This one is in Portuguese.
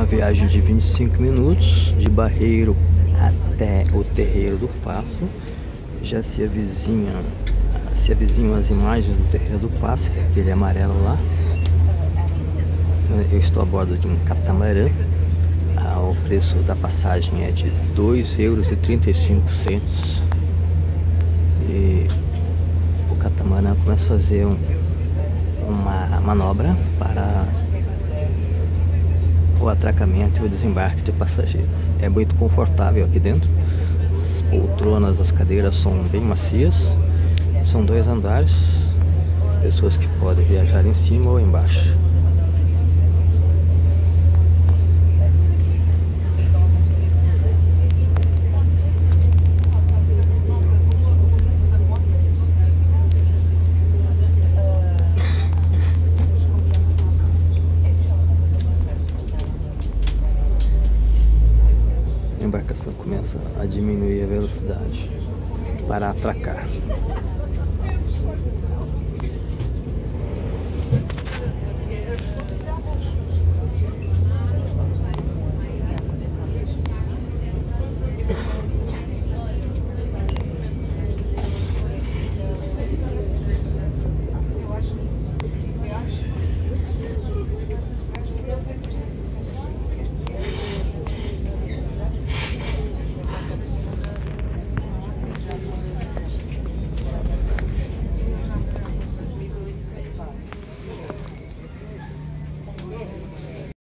uma viagem de 25 minutos de Barreiro até o Terreiro do Passo. Já se avizinham as imagens do Terreiro do Passo, que é aquele amarelo lá. Eu estou a bordo de um catamarã. O preço da passagem é de €2,35. E o catamarã começa a fazer uma manobra para o atracamento e o desembarque de passageiros. É muito confortável aqui dentro. As poltronas, as cadeiras são bem macias. São 2 andares, pessoas que podem viajar em cima ou embaixo. A embarcação começa a diminuir a velocidade para atracar.